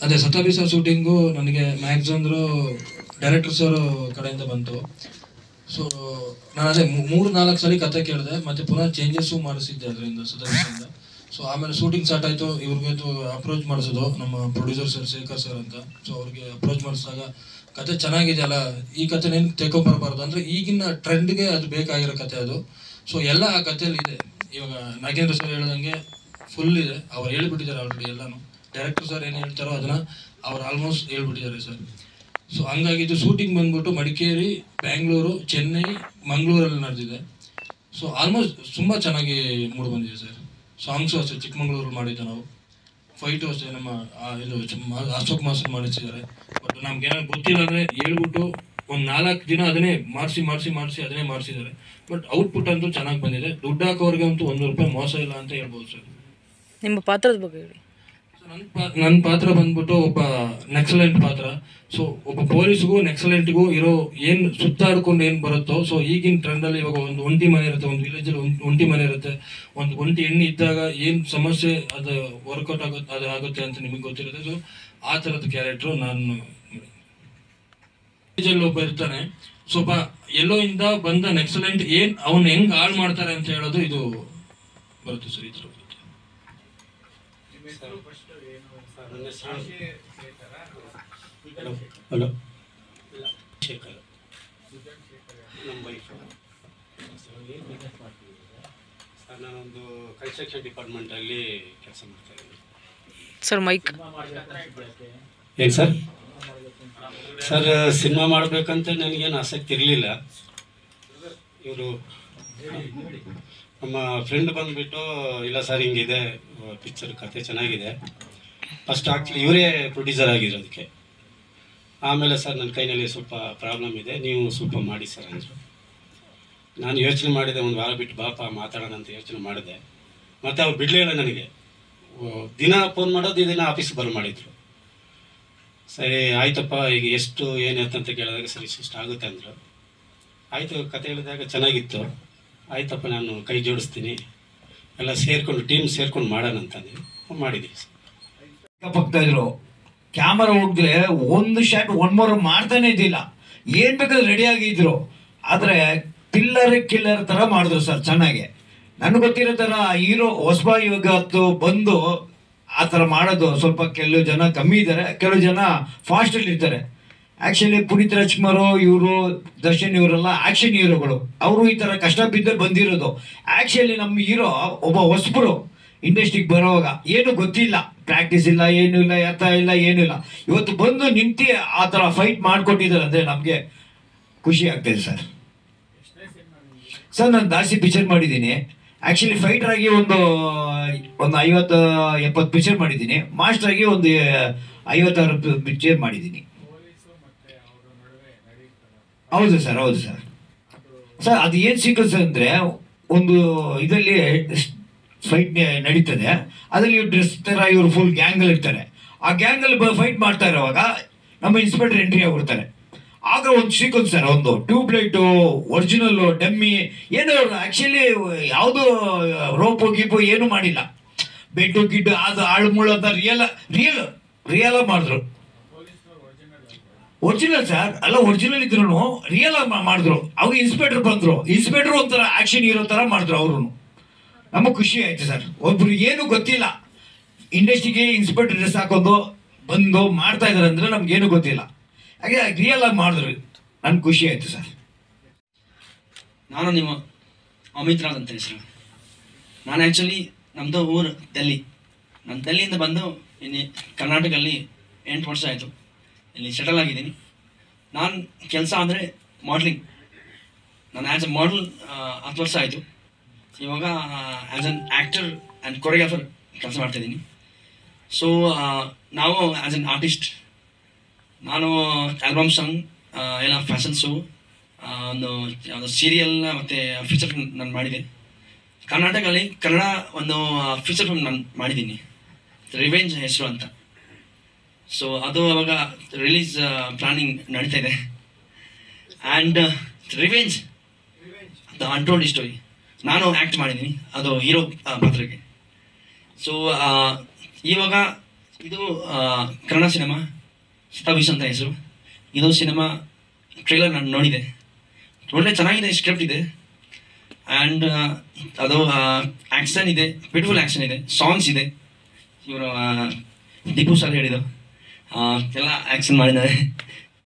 ಅದೇ ಸತಾಬಿ sir shooting ನನಗೆ ಮ್ಯಾಕ್ಸ್ ಡೈರೆಕ್ಟರ್ ಸರ್ ಕಡೆಯಿಂದ ಬಂತು. ಸೊ ನಾನು ಅದೇ 3-4 ಸಲ ಕತೆ ಕೇಳಿದೆ, ಮತ್ತು ಪುನಃ ಚೇಂಜಸ್ಸು ಮಾಡಿಸಿದ್ದೆ ಅದರಿಂದ ಸತಾಬಿಸಿಂದ. ಸೊ ಆಮೇಲೆ ಶೂಟಿಂಗ್ ಸ್ಟಾರ್ಟ್ ಆಯಿತು. ಇವ್ರಿಗೆ ಅಪ್ರೋಚ್ ಮಾಡಿಸೋದು ನಮ್ಮ ಪ್ರೊಡ್ಯೂಸರ್ ಸರ್ ಶೇಖರ್ ಸರ್ ಅಂತ. ಸೊ ಅವ್ರಿಗೆ ಅಪ್ರೋಚ್ ಮಾಡಿಸಿದಾಗ ಕತೆ ಚೆನ್ನಾಗಿದೆಯಲ್ಲ, ಈ ಕತೆನೇನು ತೆಕೊಂಬರಬಾರ್ದು ಅಂದರೆ ಈಗಿನ ಟ್ರೆಂಡ್ಗೆ ಅದು ಬೇಕಾಗಿರೋ ಕತೆ ಅದು. ಸೊ ಎಲ್ಲ ಆ ಕಥೆಯಲ್ಲಿ ಇದೆ. ಇವಾಗ ನಾಗೇಂದ್ರ ಸರ್ ಹೇಳ್ದಂಗೆ ಫುಲ್ ಇದೆ, ಅವ್ರು ಹೇಳ್ಬಿಟ್ಟಿದ್ದಾರೆ ಆಲ್ರೆಡಿ ಎಲ್ಲನೂ. ಡೈರೆಕ್ಟರ್ ಸರ್ ಏನು ಹೇಳ್ತಾರೋ ಅದನ್ನು ಅವ್ರು ಆಲ್ಮೋಸ್ಟ್ ಹೇಳ್ಬಿಟ್ಟಿದ್ದಾರೆ ಸರ್. ಸೊ ಹಂಗಾಗಿ ಇದು ಶೂಟಿಂಗ್ ಬಂದ್ಬಿಟ್ಟು ಮಡಿಕೇರಿ, ಬ್ಯಾಂಗ್ಳೂರು, ಚೆನ್ನೈ, ಮಂಗಳೂರಲ್ಲಿ ನಡೆದಿದೆ. ಸೊ ಆಲ್ಮೋಸ್ಟ್ ತುಂಬ ಚೆನ್ನಾಗಿ ಮೂಡಿ ಬಂದಿದೆ ಸರ್. ಸಾಂಗ್ಸು ಅಷ್ಟೇ ಚಿಕ್ಕಮಂಗ್ಳೂರಲ್ಲಿ ಮಾಡಿದ್ದೆ ನಾವು. ಫೈಟು ಅಷ್ಟೇ ನಮ್ಮ ಇದು ಅಶೋಕ್ ಮಾಸ್ಟರ್ ಮಾಡಿಸಿದ್ದಾರೆ. ಬಟ್ ನಮ್ಗೆ ಏನಾದ್ರು ಗೊತ್ತಿಲ್ಲ ಅಂದರೆ ಹೇಳ್ಬಿಟ್ಟು ಒಂದು 4 ದಿನ ಅದನ್ನೇ ಮಾಡಿಸಿ ಅದನ್ನೇ ಮಾಡಿಸಿದ್ದಾರೆ. ಬಟ್ ಔಟ್ಪುಟ್ ಅಂತೂ ಚೆನ್ನಾಗಿ ಬಂದಿದೆ. ದುಡ್ಡು ಹಾಕೋರಿಗೆ ಅಂತೂ ₹1 ಮೋಸ ಇಲ್ಲ ಅಂತ ಹೇಳ್ಬೋದು ಸರ್. ನಿಮ್ಮ ಪಾತ್ರದ ಬಗ್ಗೆ ಹೇಳಿ. ನನ್ನ ಪಾತ್ರ ಬಂದ್ಬಿಟ್ಟು ಒಬ್ಬ ನೆಕ್ಸಲೆಂಟ್ ಪಾತ್ರ. ಸೊ ಒಬ್ಬ ಪೊಲೀಸ್ಗೂ ನೆಕ್ಸಲೆಂಟ್ಗೂ ಇರೋ ಏನು ಸುತ್ತಾಡ್ಕೊಂಡು ಏನು ಬರುತ್ತೋ, ಸೊ ಈಗಿನ ಟ್ರೆಂಡಲ್ಲಿ ಇವಾಗ ಒಂದು ಒಂಟಿ ಮನೆ ಇರುತ್ತೆ, ಒಂದು ವಿಲೇಜಲ್ಲಿ ಒಂಟಿ ಮನೆ ಇರುತ್ತೆ, ಒಂದು ಒಂಟಿ ಹೆಣ್ಣು ಇದ್ದಾಗ ಏನು ಸಮಸ್ಯೆ ಅದು ವರ್ಕೌಟ್ ಆಗುತ್ತೆ ಅಂತ ನಿಮಗೆ ಗೊತ್ತಿರುತ್ತೆ. ಸೊ ಆ ಥರದ ಕ್ಯಾರೆಕ್ಟ್ರು ನಾನು. ವಿಲೇಜಲ್ಲಿ ಒಬ್ಬ ಇರ್ತಾನೆ, ಸ್ವಲ್ಪ ಎಲ್ಲೋ ಇಂದ ಬಂದ ನೆಕ್ಸಲೆಂಟ್ ಏನು ಅವನು ಹೆಂಗೆ ಹಾಳು ಮಾಡ್ತಾರೆ ಅಂತ ಹೇಳೋದು ಇದು ಬರುತ್ತೆ ಸರ್. ಈ ಥರ ಹಲೋ, ಶೇಖರ್ ನಮ್ಮ ವೈಫ್ ಸರ್. ನಾನೊಂದು ಕನ್ಸ್ಟ್ರಕ್ಷನ್ ಡಿಪಾರ್ಟ್ಮೆಂಟಲ್ಲಿ ಕೆಲಸ ಮಾಡ್ತಾ ಇದ್ದೀನಿ ಸರ್. ಮೈಕ್ ಏನು ಸರ್? ಸರ್ ಸಿನಿಮಾ ಮಾಡಬೇಕಂತ ನನಗೇನು ಆಸಕ್ತಿ ಇರಲಿಲ್ಲ. ಇವರು ನಮ್ಮ ಫ್ರೆಂಡ್ ಬಂದುಬಿಟ್ಟು, ಇಲ್ಲ ಸರ್ ಹಿಂಗಿದೆ ಪಿಕ್ಚರ್, ಕತೆ ಚೆನ್ನಾಗಿದೆ. ಫಸ್ಟ್ ಆ್ಯಕ್ಚುಲಿ ಇವರೇ ಪ್ರೊಡ್ಯೂಸರ್ ಆಗಿದ್ರು ಅದಕ್ಕೆ. ಆಮೇಲೆ ಸರ್ ನನ್ನ ಕೈನಲ್ಲಿ ಸ್ವಲ್ಪ ಪ್ರಾಬ್ಲಮ್ ಇದೆ, ನೀವು ಸ್ವಲ್ಪ ಮಾಡಿ ಸರ್ ಅಂದರು. ನಾನು ಯೋಚನೆ ಮಾಡಿದೆ, ಒಂದು ವಾರ ಬಿಟ್ಟು ಬಾಪ ಮಾತಾಡೋಣ ಅಂತ ಯೋಚನೆ ಮಾಡಿದೆ. ಮತ್ತು ಅವ್ರು ಬಿಡಲಿಲ್ಲ ನನಗೆ. ದಿನ ಫೋನ್ ಮಾಡೋದು, ದಿನ ಆಫೀಸ್ಗೆ ಬರೋ ಮಾಡಿದರು. ಸರಿ ಆಯ್ತಪ್ಪ, ಈಗ ಎಷ್ಟು ಏನು ಅಂತ ಕೇಳಿದಾಗ ಸರಿ ಇಷ್ಟು ಆಗುತ್ತೆ ಅಂದರು. ಆಯಿತು, ಕತೆ ಹೇಳಿದಾಗ ಚೆನ್ನಾಗಿತ್ತು. ಆಯ್ತಪ್ಪ ನಾನು ಕೈ ಜೋಡಿಸ್ತೀನಿ, ಎಲ್ಲ ಸೇರಿಕೊಂಡು ಟೀಮ್ ಸೇರ್ಕೊಂಡು ಮಾಡೋಣ ಅಂತಂದು ಮಾಡಿದ್ದೀವಿ ಸರ್. ಪಕ್ಕದಾಗಿದ್ರು ಕ್ಯಾಮರಾ ಹೋಗಿದ್ರೆ ಒಂದು ಶಾಟ್ 1 more ಮಾಡ್ತಾನೆ ಇದ್ದಿಲ್ಲ, ಏನು ಬೇಕಾದ್ರೆ ರೆಡಿ ಆಗಿದ್ರು. ಆದರೆ ಕಿಲ್ಲರ್ ಥರ ಮಾಡಿದ್ರು ಸರ್ ಚೆನ್ನಾಗಿ. ನನಗೆ ಗೊತ್ತಿರೋ ಥರ ಹೀರೋ ಹೊಸಬ ಇವಾಗ ಬಂದು ಆ ಥರ ಮಾಡೋದು ಸ್ವಲ್ಪ ಕೆಲವು ಜನ ಕಮ್ಮಿ ಇದ್ದಾರೆ, ಕೆಲವು ಜನ ಫಾಸ್ಟಲ್ಲಿ ಇರ್ತಾರೆ. ಆ್ಯಕ್ಚುಲಿ ಪುನೀತ್ ರಾಜ್ಕುಮಾರ್ ಇವರು, ದರ್ಶನ್ ಇವರೆಲ್ಲ ಆ್ಯಕ್ಷನ್ ಹೀರೋಗಳು. ಅವರು ಈ ಥರ ಕಷ್ಟ ಬಿದ್ದರೆ ಬಂದಿರೋದು. ಆ್ಯಕ್ಚುಲಿ ನಮ್ಮ ಹೀರೋ ಒಬ್ಬ ಹೊಸಬರು ಇಂಡಸ್ಟ್ರಿಗೆ ಬರೋವಾಗ ಏನು ಗೊತ್ತಿಲ್ಲ, ಪ್ರಾಕ್ಟೀಸ್ ಇಲ್ಲ, ಏನೂ ಇಲ್ಲ, ಎತ್ತ ಇಲ್ಲ, ಏನೂ ಇಲ್ಲ. ಇವತ್ತು ಬಂದು ನಿಂತು ಆ ಥರ ಫೈಟ್ ಮಾಡಿಕೊಟ್ಟಿದ್ದಾರೆ ಅಂದರೆ ನಮಗೆ ಖುಷಿ ಆಗ್ತಾಯಿದೆ ಸರ್. ನಾನು ಜಾಸ್ತಿ ಪಿಕ್ಚರ್ ಮಾಡಿದ್ದೀನಿ. ಆ್ಯಕ್ಚುಲಿ ಫೈಟ್ರಾಗಿ ಒಂದು 50-70 ಪಿಕ್ಚರ್ ಮಾಡಿದ್ದೀನಿ. ಮಾಸ್ಟ್ರಾಗಿ ಒಂದು 56 ಪಿಕ್ಚರ್ ಮಾಡಿದ್ದೀನಿ. ಹೌದು ಸರ್. ಅದು ಏನು ಸೀಕ್ವೆನ್ಸ್ ಅಂದರೆ, ಒಂದು ಇದರಲ್ಲಿ ಫೈಟ್ ನಡೀತದೆ. ಅದರಲ್ಲಿ ಇವ್ರು ಡ್ರೆಸ್ ಥರ ಇವರು ಫುಲ್ ಗ್ಯಾಂಗಲ್ಲಿ ಇರ್ತಾರೆ. ಆ ಗ್ಯಾಂಗಲ್ಲಿ ಫೈಟ್ ಮಾಡ್ತಾ ಇರೋವಾಗ ನಮ್ಮ ಇನ್ಸ್ಪೆಕ್ಟರ್ ಎಂಟ್ರಿ ಆಗಿಬಿಡ್ತಾರೆ. ಆಗ ಒಂದು ಸೀಕ್ವೆನ್ಸ್ ಸರ್, ಒಂದು ಟ್ಯೂಬ್ಲೈಟು, ಒರಿಜಿನಲ್ಲು, ಡಮ್ಮಿ, ಏನು ಆ್ಯಕ್ಚುಲಿ ಯಾವುದು ರೋಪು ಗೀಪು ಏನೂ ಮಾಡಿಲ್ಲ. ಬೆಡ್ಡು ಗಿಡ್ಡು ಅದು ಆಳುಮೂಳು ಅಂತ ರಿಯಲ್ ಮಾಡಿದ್ರು. ಒರಿಜಿನಲ್ ಸರ್, ಅಲ್ಲ ಒರಿಜಿನಲ್ ಇದ್ರು ರಿಯಲ್ ಮಾಡಿದ್ರು. ಅವಾಗ ಇನ್ಸ್ಪೆಕ್ಟರ್ ಬಂದರು. ಇನ್ಸ್ಪೆಕ್ಟರ್ ಒಂಥರ ಆ್ಯಕ್ಷನ್ ಹೀರೋ ಥರ ಮಾಡಿದ್ರು ಅವರು. ನಮಗೆ ಖುಷಿ ಆಯಿತು ಸರ್. ಒಬ್ರು ಏನೂ ಗೊತ್ತಿಲ್ಲ, ಇಂಡಸ್ಟ್ರಿಗೆ ಇನ್ಸ್ಪೆಕ್ಟರ್ ಡ್ರೆಸ್ ಹಾಕೋದು ಬಂದು ಮಾಡ್ತಾ ಇದ್ದಾರೆ ಅಂದರೆ ನಮ್ಗೇನು ಗೊತ್ತಿಲ್ಲ. ಹಾಗೆ ರಿಯಲ್ ಆಗಿ ಮಾಡಿದ್ರು. ನನ್ಗೆ ಖುಷಿ ಆಯಿತು ಸರ್. ನಾನು ನಿಮ್ಮ ಅಮಿತ್ ರಾಜ್ ಅಂತ ಹೆಸರು. ನಾನು ಆ್ಯಕ್ಚುಲಿ ನಮ್ಮದು ಊರು ಡೆಲ್ಲಿ. ನಾನು ಡೆಲ್ಲಿಯಿಂದ ಬಂದು ಇಲ್ಲಿ ಕರ್ನಾಟಕದಲ್ಲಿ 8 ವರ್ಷ ಆಯಿತು. ಇಲ್ಲಿ ಸೆಟಲ್ ಆಗಿದ್ದೀನಿ. ನಾನು ಕೆಲಸ ಅಂದರೆ ಮಾಡಲಿಂಗ್. ನಾನು ಆ್ಯಸ್ ಎ ಮಾಡಲ್ 10 ವರ್ಷ ಆಯಿತು. ಇವಾಗ as an actor and choreographer ಕೆಲಸ ಮಾಡ್ತಾಯಿದ್ದೀನಿ. ಸೊ ನಾವು ಆ್ಯಸ್ ಎನ್ ಆರ್ಟಿಸ್ಟ್ ನಾನು ಆಲ್ಬಮ್ ಸಾಂಗ್ ಎಲ್ಲ ಫ್ಯಾಷನ್ ಶೋ, ಒಂದು ಸೀರಿಯಲ್ ಮತ್ತು ಫೀಚರ್ ಫಿಲ್ಮ್ ನಾನು ಮಾಡಿದೆ. ಕರ್ನಾಟಕದಲ್ಲಿ ಕನ್ನಡ ಒಂದು ಫೀಚರ್ ಫಿಲ್ಮ್ ನಾನು ಮಾಡಿದ್ದೀನಿ, ರಿವೆಂಜ್ ಹೆಸರು ಅಂತ. ಸೊ ಅದು ಅವಾಗ ರಿಲೀಸ್ ಪ್ಲಾನಿಂಗ್ ನಡೀತಾ ಇದೆ. And revenge the untold story ನಾನು ಆ್ಯಕ್ಟ್ ಮಾಡಿದ್ದೀನಿ, ಅದು ಹೀರೋ ಪಾತ್ರಕ್ಕೆ. ಸೊ ಇವಾಗ ಇದು ಕನ್ನಡ ಸಿನಿಮಾ ಸತಾವಿಷ್ ಅಂತ ಹೆಸರು. ಇದು ಸಿನಿಮಾ ಟ್ರೈಲರ್ ನಾನು ನೋಡಿದೆ, ಒಳ್ಳೆ ಚೆನ್ನಾಗಿದೆ, ಸ್ಕ್ರಿಪ್ಟ್ ಇದೆ ಆ್ಯಂಡ್ ಅದು ಆ್ಯಕ್ಷನ್ ಇದೆ, ಬ್ಯೂಟಿಫುಲ್ ಆ್ಯಕ್ಷನ್ ಇದೆ, ಸಾಂಗ್ಸ್ ಇದೆ. ಇವರು ದೀಪು ಸರ್ ಹೇಳಿದ್ದು ಎಲ್ಲ ಆ್ಯಕ್ಷನ್ ಮಾಡಿದ್ದಾರೆ.